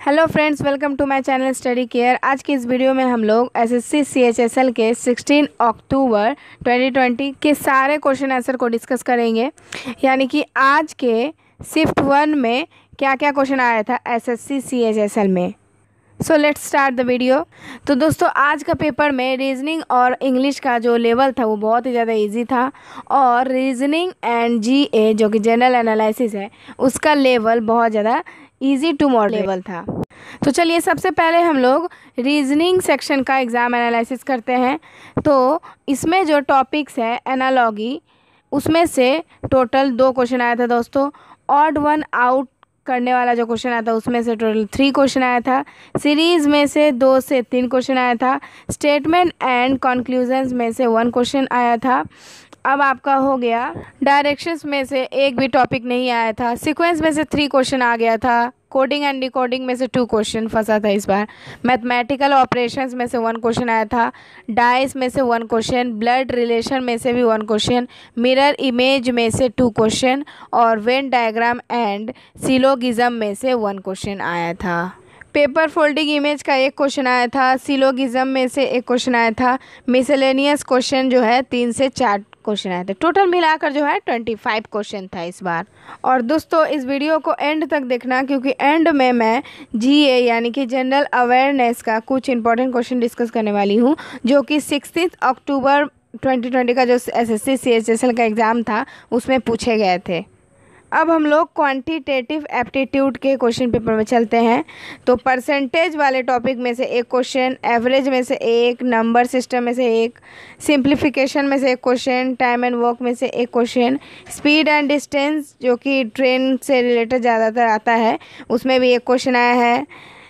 Hello friends, welcome to my channel study care. आज की इस वीडियो में हम लोग एसएससी सीएचएसएल के 16 अक्टूबर 2020 के सारे क्वेश्चन आंसर को डिस्कस करेंगे। यानी कि आज के शिफ्ट 1 में क्या क्या क्वेश्चन आया था एसएससी सीएचएसएल में। So let's start the video. तो दोस्तों, आज का पेपर में रीजनिंग और इंग्लिश का जो लेवल था वो बहुत ही ज़्यादा इजी था, और रीजनिंग एंड जीए जो कि जनरल एनालिसिस है उसका लेवल बहुत ज़्यादा इजी टू मॉडरेट लेवल था। तो चलिए सबसे पहले हम लोग रीजनिंग सेक्शन का एग्ज़ाम एनालिसिस करते हैं। तो इसमें जो टॉपिक्स है एनालॉगी, उसमें से टोटल 2 क्वेश्चन आया था दोस्तों। ऑड वन आउट करने वाला जो क्वेश्चन आया था उसमें से टोटल 3 क्वेश्चन आया था। सीरीज़ में से 2 से 3 क्वेश्चन आया था। स्टेटमेंट एंड कंक्लूजन्स में से 1 क्वेश्चन आया था। अब आपका हो गया डायरेक्शंस में से एक भी टॉपिक नहीं आया था। सीक्वेंस में से 3 क्वेश्चन आ गया था। कोडिंग एंड डिकोडिंग में से 2 क्वेश्चन फंसा था इस बार। मैथमेटिकल ऑपरेशंस में से 1 क्वेश्चन आया था। डाइस में से 1 क्वेश्चन, ब्लड रिलेशन में से भी 1 क्वेश्चन, मिरर इमेज में से 2 क्वेश्चन, और वेन डायग्राम एंड सिलोगिज्म में से 1 क्वेश्चन आया था। पेपर फोल्डिंग इमेज का 1 क्वेश्चन आया था। सिलोगिज्म में से 1 क्वेश्चन आया था। मिसलेनियस क्वेश्चन जो है 3 से 4 क्वेश्चन आए थे। टोटल मिलाकर जो है 25 क्वेश्चन था इस बार। और दोस्तों, इस वीडियो को एंड तक देखना, क्योंकि एंड में मैं जीए यानी कि जनरल अवेयरनेस का कुछ इंपॉर्टेंट क्वेश्चन डिस्कस करने वाली हूँ, जो कि 16 अक्टूबर 2020 का जो एसएससी सीएचएसएल का एग्ज़ाम था उसमें पूछे गए थे। अब हम लोग क्वांटिटेटिव एप्टीट्यूड के क्वेश्चन पेपर में चलते हैं। तो परसेंटेज वाले टॉपिक में से 1 क्वेश्चन, एवरेज में से 1, नंबर सिस्टम में से 1, सिंप्लीफिकेशन में से 1 क्वेश्चन, टाइम एंड वर्क में से 1 क्वेश्चन, स्पीड एंड डिस्टेंस जो कि ट्रेन से रिलेटेड ज़्यादातर आता है उसमें भी 1 क्वेश्चन आया है।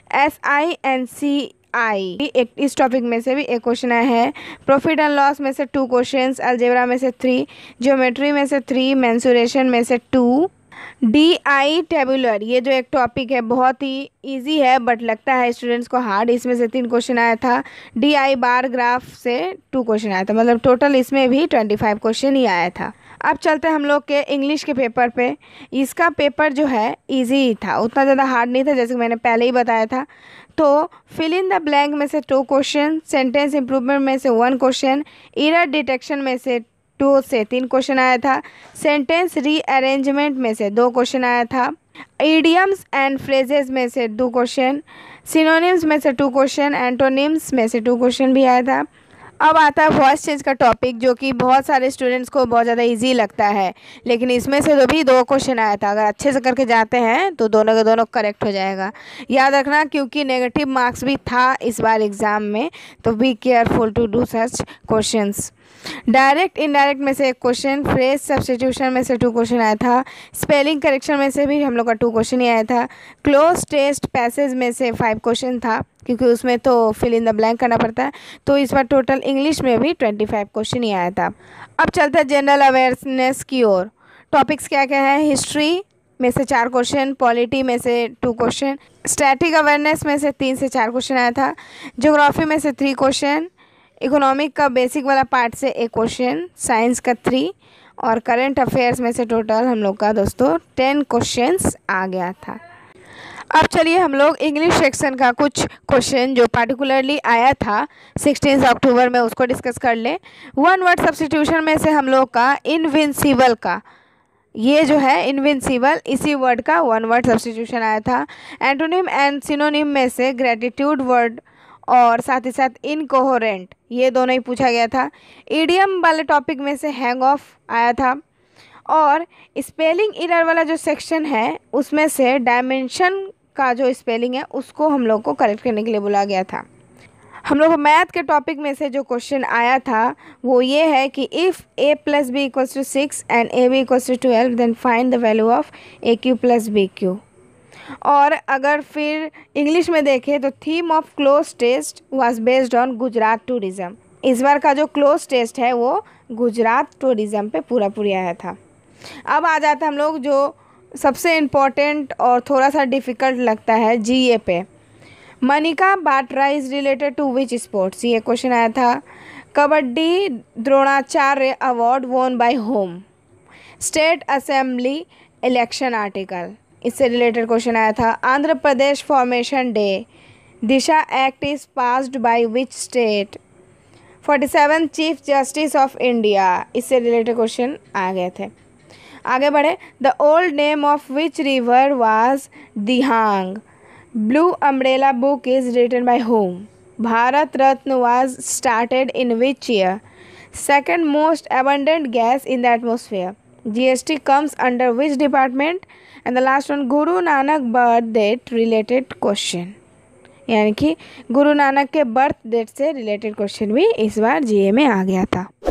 SINCI इस टॉपिक में से भी 1 क्वेश्चन आया है। प्रॉफिट एंड लॉस में से 2 क्वेश्चंस, अलजेब्रा में से 3, ज्योमेट्री में से 3, मेंसुरेशन में से 2, DI टेबुलर ये जो एक टॉपिक है बहुत ही इजी है बट लगता है स्टूडेंट्स को हार्ड, इसमें से 3 क्वेश्चन आया था। DI बार ग्राफ से 2 क्वेश्चन आया था, मतलब टोटल इसमें भी 25 क्वेश्चन ही आया था। अब चलते हैं हम लोग के इंग्लिश के पेपर पे। इसका पेपर जो है इजी था, उतना ज़्यादा हार्ड नहीं था जैसे कि मैंने पहले ही बताया था। तो फिल इन द ब्लैंक में से 2 क्वेश्चन, सेंटेंस इंप्रूवमेंट में से 1 क्वेश्चन, एरर डिटेक्शन में से 2 से 3 क्वेश्चन आया था। सेंटेंस रीअरेंजमेंट में से 2 क्वेश्चन आया था। इडियम्स एंड फ्रेजेस में से 2 क्वेश्चन, सिनोनिम्स में से 2 क्वेश्चन, एंटोनिम्स में से 2 क्वेश्चन भी आया था। अब आता है वॉइस चेंज का टॉपिक, जो कि बहुत सारे स्टूडेंट्स को बहुत ज़्यादा इजी लगता है, लेकिन इसमें से तो भी 2 क्वेश्चन आया था। अगर अच्छे से करके जाते हैं तो दोनों के दोनों करेक्ट हो जाएगा, याद रखना, क्योंकि नेगेटिव मार्क्स भी था इस बार एग्ज़ाम में। तो be careful to do such questions. Direct indirect में से 1 क्वेश्चन, फ्रेज सब्स्टिट्यूशन में से 2 क्वेश्चन आया था। स्पेलिंग करेक्शन में से भी हम लोग का 2 क्वेश्चन ही आया था। क्लोज टेस्ट पैसेज में से 5 क्वेश्चन था, क्योंकि उसमें तो फिल इन द ब्लैंक करना पड़ता है। तो इस बार टोटल इंग्लिश में भी 25 क्वेश्चन ही आया था। अब चलता है जनरल अवेयरनेस की ओर। टॉपिक्स क्या क्या है? हिस्ट्री में से 4 क्वेश्चन, पॉलिटी में से 2 क्वेश्चन, स्टैटिक अवेयरनेस में से 3 से 4 क्वेश्चन आया था। ज्योग्राफी में से 3 क्वेश्चन, इकोनॉमिक का बेसिक वाला पार्ट से 1 क्वेश्चन, साइंस का 3, और करंट अफेयर्स में से टोटल हम लोग का दोस्तों 10 क्वेश्चंस आ गया था। अब चलिए हम लोग इंग्लिश सेक्शन का कुछ क्वेश्चन जो पार्टिकुलरली आया था 16 अक्टूबर में उसको डिस्कस कर ले। 1 वर्ड सब्स्टिट्यूशन में से हम लोग का इनविंसिबल का, ये जो है इनविंसिबल, इसी वर्ड का 1 वर्ड सब्स्टिट्यूशन आया था। एंटोनिम एंड सिनोनिम में से ग्रेटिट्यूड वर्ड और साथ ही साथ इनकोहेरेंट, ये दोनों ही पूछा गया था। इडियम वाले टॉपिक में से हैंग ऑफ आया था। और स्पेलिंग एरर वाला जो सेक्शन है उसमें से डायमेंशन का जो स्पेलिंग है उसको हम लोग को करेक्ट करने के लिए बोला गया था। हम लोग को मैथ के टॉपिक में से जो क्वेश्चन आया था वो ये है कि if a + b = 6 and ab = 12 then find the value of aq + bq। और अगर फिर इंग्लिश में देखें तो theme of cloze test was based on Gujarat tourism. इस बार का जो क्लोज टेस्ट है वो गुजरात टूरिज़्म पे पूरी आया था। अब आ जाता है हम लोग जो सबसे इम्पोर्टेंट और थोड़ा सा डिफ़िकल्ट लगता है जीए पे। Manika Batra is related to which sports, ये क्वेश्चन आया था। Kabaddi Dronacharya award won by whom. State assembly election article, इससे रिलेटेड क्वेश्चन आया था। Andhra Pradesh formation day, Disha act is passed by which state. 47 chief justice of India, इससे रिलेटेड क्वेश्चन आ गए थे। आगे बढ़े। The old name of which river was Dihang. Blue umbrella book is written by whom. Bharat Ratna was started in which year. Second most abundant gas in the atmosphere. GST comes under which department? And the last one, Guru Nanak birth date related question, यानी कि गुरु नानक के birth date से related question भी इस बार GA में आ गया था।